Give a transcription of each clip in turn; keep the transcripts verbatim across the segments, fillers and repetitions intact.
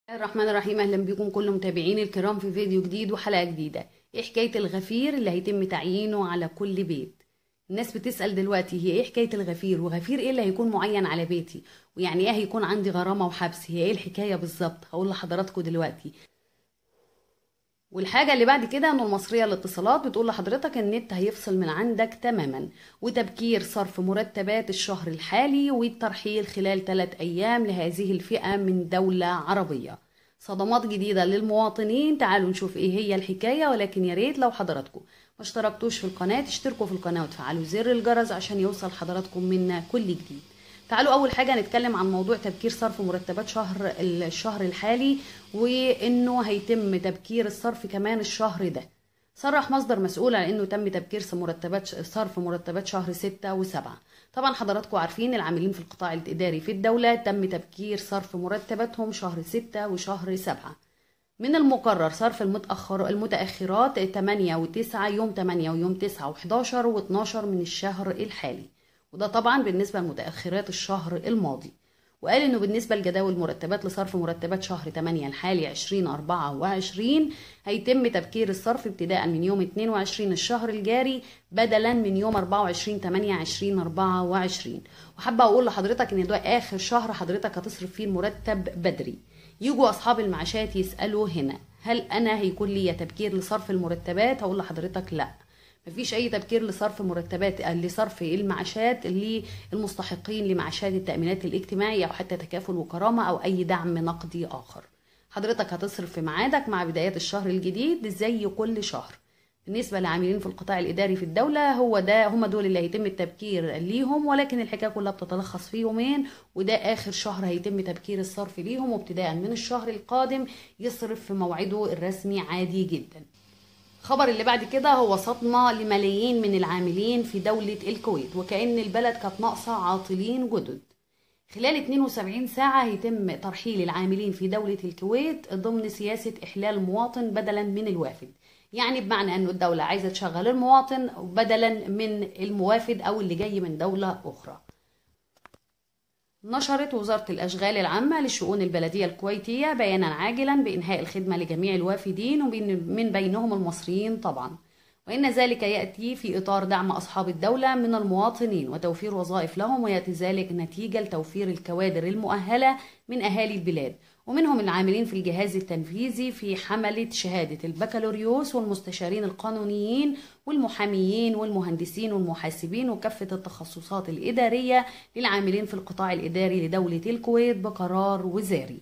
الرحمن الرحيم. اهلا بكم كل متابعين الكرام في فيديو جديد وحلقة جديدة. ايه حكاية الغفير اللي هيتم تعيينه على كل بيت؟ الناس بتسأل دلوقتي هي ايه حكاية الغفير، وغفير ايه اللي هيكون معين على بيتي، ويعني ايه هيكون عندي غرامة وحبس؟ هي ايه الحكاية بالظبط؟ هقول لحضراتكم دلوقتي. والحاجة اللي بعد كده انه المصرية للاتصالات بتقول لحضرتك النت هيفصل من عندك تماما، وتبكير صرف مرتبات الشهر الحالي والترحيل خلال ثلاث ايام لهذه الفئة من دولة عربية. صدمات جديدة للمواطنين. تعالوا نشوف ايه هي الحكاية، ولكن يا ريت لو حضراتكم ما اشتركتوش في القناة تشتركوا في القناة وتفعلوا زر الجرس عشان يوصل حضراتكم منا كل جديد. تعالوا اول حاجه نتكلم عن موضوع تبكير صرف مرتبات شهر الشهر الحالي، وانه هيتم تبكير الصرف كمان الشهر ده. صرح مصدر مسؤول على انه تم تبكير مرتبات صرف مرتبات شهر ستة وسبعة. طبعا حضراتكم عارفين العاملين في القطاع الاداري في الدوله تم تبكير صرف مرتباتهم شهر ستة وشهر سبعة. من المقرر صرف المتأخر المتأخرات ثمانية وتسعة، يوم ثمانية ويوم تسعة وحداشر واتناشر من الشهر الحالي، وده طبعا بالنسبة لمتأخرات الشهر الماضي. وقال انه بالنسبة لجداول المرتبات لصرف مرتبات شهر ثمانية الحالي عشرين أربعة وعشرين هيتم تبكير الصرف ابتداء من يوم اتنين وعشرين الشهر الجاري بدلا من يوم أربعة وعشرين ثمانية عشرين أربعة وعشرين. وحابة اقول لحضرتك ان ده اخر شهر حضرتك هتصرف فيه المرتب بدري. يجوا اصحاب المعاشات يسألوا هنا هل انا هيكون لي تبكير لصرف المرتبات؟ هقول لحضرتك لا، مفيش اي تبكير لصرف مرتبات لصرف المعاشات للمستحقين لمعاشات التأمينات الاجتماعية او حتى تكافل وكرامة او اي دعم نقدي اخر. حضرتك هتصرف في ميعادك مع بدايات الشهر الجديد زي كل شهر. بالنسبة لعاملين في القطاع الإداري في الدولة هو ده هم دول اللي هيتم التبكير ليهم، ولكن الحكاية كلها بتتلخص في يومين، وده آخر شهر هيتم تبكير الصرف ليهم، وابتداء من الشهر القادم يصرف في موعده الرسمي عادي جدا. خبر اللي بعد كده هو صدمة لملايين من العاملين في دولة الكويت، وكأن البلد كانت ناقصة عاطلين جدد. خلال اتنين وسبعين ساعة هيتم ترحيل العاملين في دولة الكويت ضمن سياسة إحلال المواطن بدلا من الوافد. يعني بمعنى أنه الدولة عايزة تشغل المواطن بدلا من الموافد أو اللي جاي من دولة أخرى. نشرت وزارة الأشغال العامة للشؤون البلدية الكويتية بيانا عاجلا بإنهاء الخدمة لجميع الوافدين ومن بينهم المصريين طبعا، وإن ذلك يأتي في إطار دعم أصحاب الدولة من المواطنين وتوفير وظائف لهم، ويأتي ذلك نتيجة لتوفير الكوادر المؤهلة من أهالي البلاد، ومنهم العاملين في الجهاز التنفيذي في حملة شهادة البكالوريوس والمستشارين القانونيين والمحاميين والمهندسين والمحاسبين وكافة التخصصات الإدارية للعاملين في القطاع الإداري لدولة الكويت بقرار وزاري.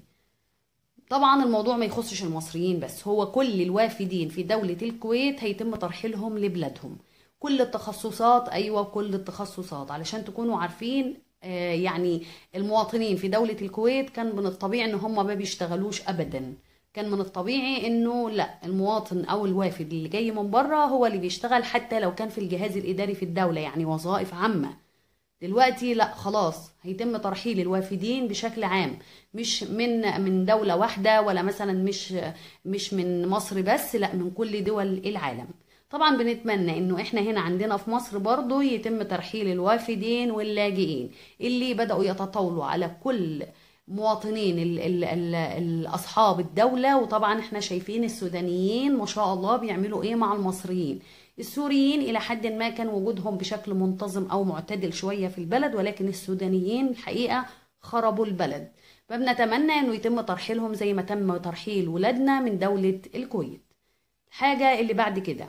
طبعا الموضوع ما يخصش المصريين بس، هو كل الوافدين في دولة الكويت هيتم ترحيلهم لبلادهم. كل التخصصات، أيوة كل التخصصات، علشان تكونوا عارفين. آه يعني المواطنين في دولة الكويت كان من الطبيعي ان هم ما بيشتغلوش ابدا. كان من الطبيعي انه لا، المواطن او الوافد اللي جاي من بره هو اللي بيشتغل حتى لو كان في الجهاز الاداري في الدولة، يعني وظائف عامة. دلوقتي لا، خلاص هيتم ترحيل الوافدين بشكل عام، مش من من دولة واحدة، ولا مثلا مش مش من مصر بس، لا من كل دول العالم. طبعا بنتمنى انه احنا هنا عندنا في مصر برضو يتم ترحيل الوافدين واللاجئين اللي بدأوا يتطاولوا على كل مواطنين ال ال ال ال اصحاب الدولة. وطبعا احنا شايفين السودانيين ما شاء الله بيعملوا ايه مع المصريين. السوريين إلى حد ما كان وجودهم بشكل منتظم أو معتدل شوية في البلد، ولكن السودانيين الحقيقة خربوا البلد. فبنتمنى أنه يتم ترحيلهم زي ما تم ترحيل ولادنا من دولة الكويت. الحاجة اللي بعد كده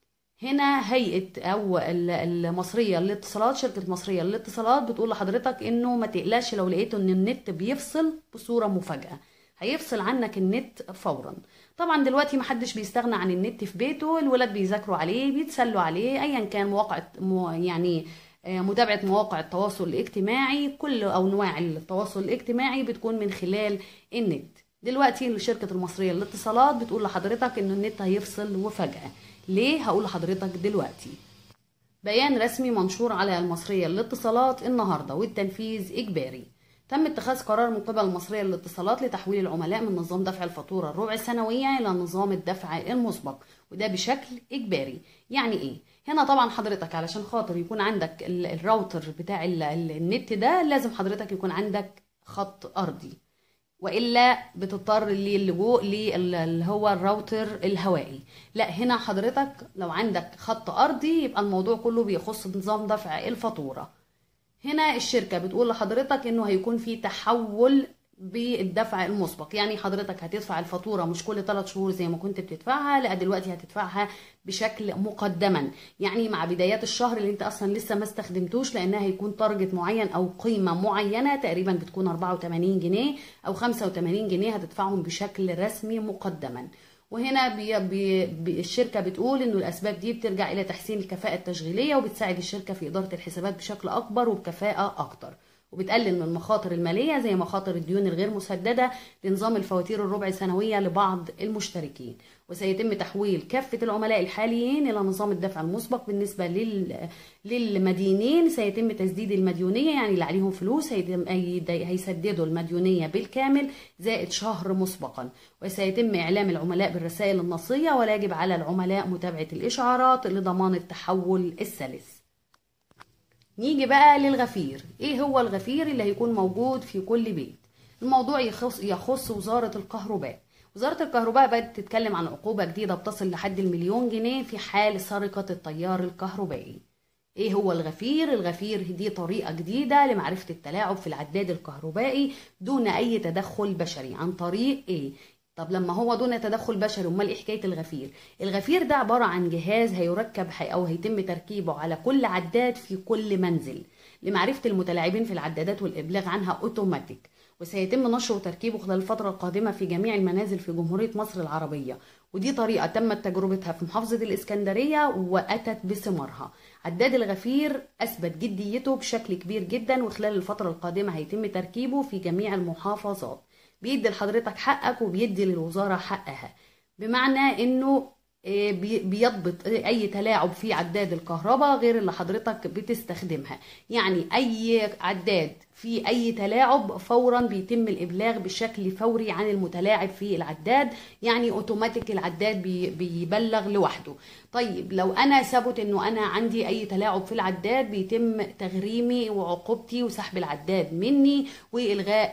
هنا هيئة أو المصرية للاتصالات، شركة مصرية للاتصالات بتقول لحضرتك إنه ما تقلقش لو لقيت إن النت بيفصل بصورة مفاجئة، هيفصل عنك النت فورا. طبعا دلوقتي محدش بيستغنى عن النت في بيته، الولاد بيذاكروا عليه بيتسلوا عليه، ايا كان مواقع يعني متابعة مواقع التواصل الاجتماعي، كل انواع التواصل الاجتماعي بتكون من خلال النت. دلوقتي شركة المصرية للاتصالات بتقول لحضرتك ان النت هيفصل وفجأة. ليه؟ هقول لحضرتك دلوقتي. بيان رسمي منشور على المصرية للاتصالات النهاردة والتنفيذ إجباري. تم اتخاذ قرار من قبل المصرية للاتصالات لتحويل العملاء من نظام دفع الفاتورة الربع السنوية إلى نظام الدفع المسبق، وده بشكل إجباري. يعني إيه؟ هنا طبعا حضرتك علشان خاطر يكون عندك الراوتر بتاع النت ده لازم حضرتك يكون عندك خط أرضي، والا بتضطر للجوء اللي هو الراوتر الهوائي. لا، هنا حضرتك لو عندك خط ارضي يبقى الموضوع كله بيخص نظام دفع الفاتوره. هنا الشركه بتقول لحضرتك انه هيكون في تحول بالدفع المسبق، يعني حضرتك هتدفع الفاتوره مش كل ثلاث شهور زي ما كنت بتدفعها، لا دلوقتي هتدفعها بشكل مقدما، يعني مع بدايات الشهر اللي انت اصلا لسه ما استخدمتوش، لانها هيكون تارجت معين او قيمه معينه تقريبا بتكون أربعة وثمانين جنيه او خمسة وثمانين جنيه هتدفعهم بشكل رسمي مقدما. وهنا بي بي بي الشركه بتقول انه الاسباب دي بترجع الى تحسين الكفاءه التشغيليه، وبتساعد الشركه في اداره الحسابات بشكل اكبر وبكفاءه اكتر، وبتقلل من المخاطر الماليه زي مخاطر الديون الغير مسدده لنظام الفواتير الربع سنويه لبعض المشتركين. وسيتم تحويل كافه العملاء الحاليين الى نظام الدفع المسبق. بالنسبه لل... للمدينين سيتم تسديد المديونيه، يعني اللي عليهم فلوس هيتم... هيسددوا المديونيه بالكامل زائد شهر مسبقا. وسيتم اعلام العملاء بالرسائل النصيه، ولا يجب على العملاء متابعه الاشعارات لضمان التحول السلس. نيجي بقى للغفير. ايه هو الغفير اللي هيكون موجود في كل بيت؟ الموضوع يخص يخص وزارة الكهرباء. وزارة الكهرباء بدأت تتكلم عن عقوبة جديدة بتصل لحد المليون جنيه في حال سرقة التيار الكهربائي. ايه هو الغفير؟ الغفير دي طريقة جديدة لمعرفة التلاعب في العداد الكهربائي دون اي تدخل بشري. عن طريق ايه؟ طب لما هو دون تدخل بشري، امال ايه حكايه الغفير؟ الغفير ده عباره عن جهاز هيركب او هيتم تركيبه على كل عداد في كل منزل لمعرفه المتلاعبين في العدادات والابلاغ عنها اوتوماتيك. وسيتم نشره وتركيبه خلال الفتره القادمه في جميع المنازل في جمهوريه مصر العربيه. ودي طريقه تمت تجربتها في محافظه الاسكندريه واتت بثمارها. عداد الغفير اثبت جديته بشكل كبير جدا، وخلال الفتره القادمه هيتم تركيبه في جميع المحافظات. بيدي لحضرتك حقك وبيدي للوزارة حقها، بمعنى انه بيضبط اي تلاعب في عداد الكهرباء غير اللي حضرتك بتستخدمها. يعني اي عداد في اي تلاعب فورا بيتم الابلاغ بشكل فوري عن المتلاعب في العداد، يعني اوتوماتيك العداد بيبلغ لوحده. طيب لو انا ثبت انه انا عندي اي تلاعب في العداد بيتم تغريمي وعقوبتي وسحب العداد مني والغاء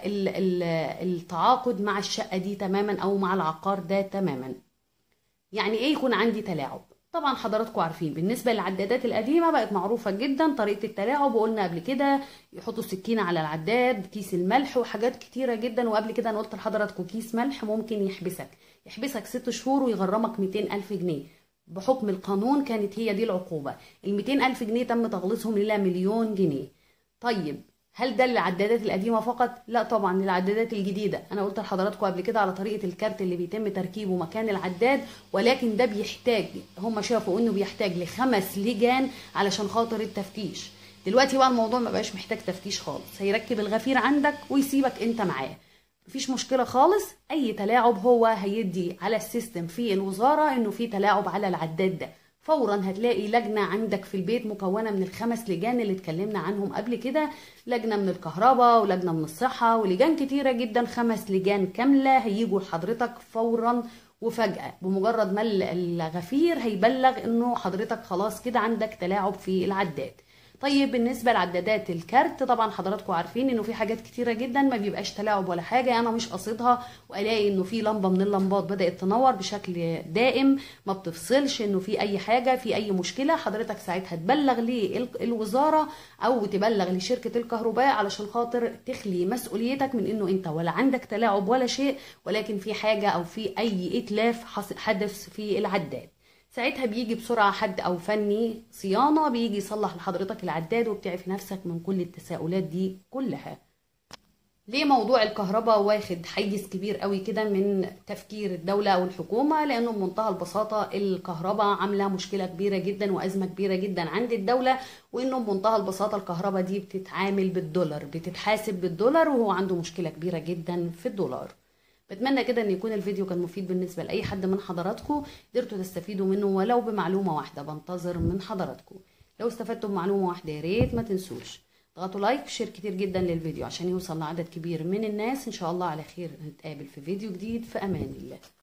التعاقد مع الشقة دي تماما او مع العقار ده تماما. يعني ايه يكون عندي تلاعب؟ طبعا حضراتكم عارفين بالنسبه للعدادات القديمه بقت معروفه جدا طريقه التلاعب، وقلنا قبل كده يحطوا سكينه على العداد، كيس الملح وحاجات كتيره جدا. وقبل كده انا قلت لحضراتكم كيس ملح ممكن يحبسك يحبسك ست شهور ويغرمك مئتين ألف جنيه بحكم القانون، كانت هي دي العقوبه. ال مئتين ألف جنيه تم تغليظهم الى مليون جنيه. طيب هل ده للعدادات القديمه فقط؟ لا طبعا، للعدادات الجديده. انا قلت لحضراتكم قبل كده على طريقه الكارت اللي بيتم تركيبه مكان العداد، ولكن ده بيحتاج، هم شافوا انه بيحتاج لخمس لجان علشان خاطر التفتيش. دلوقتي بقى الموضوع ما بقاش محتاج تفتيش خالص، هيركب الغفير عندك ويسيبك انت معاه، مفيش مشكله خالص. اي تلاعب هو هيدي على السيستم في الوزاره انه في تلاعب على العداد ده، فورا هتلاقي لجنة عندك في البيت مكونة من الخمس لجان اللي اتكلمنا عنهم قبل كده، لجنة من الكهرباء ولجنة من الصحة ولجان كتيرة جدا، خمس لجان كاملة هيجوا لحضرتك فورا وفجأة بمجرد ما الغفير هيبلغ انه حضرتك خلاص كده عندك تلاعب في العداد. طيب بالنسبه لعدادات الكارت، طبعا حضراتكم عارفين انه في حاجات كتيره جدا ما بيبقاش تلاعب ولا حاجه، انا مش قصدها والاقي انه في لمبه من اللمبات بدات تنور بشكل دائم ما بتفصلش، انه في اي حاجه في اي مشكله، حضرتك ساعتها تبلغ للوزاره او تبلغ لشركه الكهرباء علشان خاطر تخلي مسؤوليتك من انه انت ولا عندك تلاعب ولا شيء، ولكن في حاجه او في اي اتلاف حدث في العداد. ساعتها بيجي بسرعة حد أو فني صيانة بيجي يصلح لحضرتك العداد، وبتعرف نفسك من كل التساؤلات دي كلها. ليه موضوع الكهرباء واخد حيز كبير قوي كده من تفكير الدولة أو الحكومة؟ لأنه بمنتهى البساطة الكهرباء عاملة مشكلة كبيرة جدا وأزمة كبيرة جدا عند الدولة، وإنه بمنتهى البساطة الكهرباء دي بتتعامل بالدولار، بتتحاسب بالدولار، وهو عنده مشكلة كبيرة جدا في الدولار. بتمنى كده ان يكون الفيديو كان مفيد بالنسبه لاي حد من حضراتكم، قدرتوا تستفيدوا منه ولو بمعلومه واحده. بنتظر من حضراتكم لو استفدتوا بمعلومه واحده، يا ريت ما تنسوش تضغطوا لايك وشير كتير جدا للفيديو عشان يوصل لعدد كبير من الناس. ان شاء الله على خير نتقابل في فيديو جديد، في امان الله.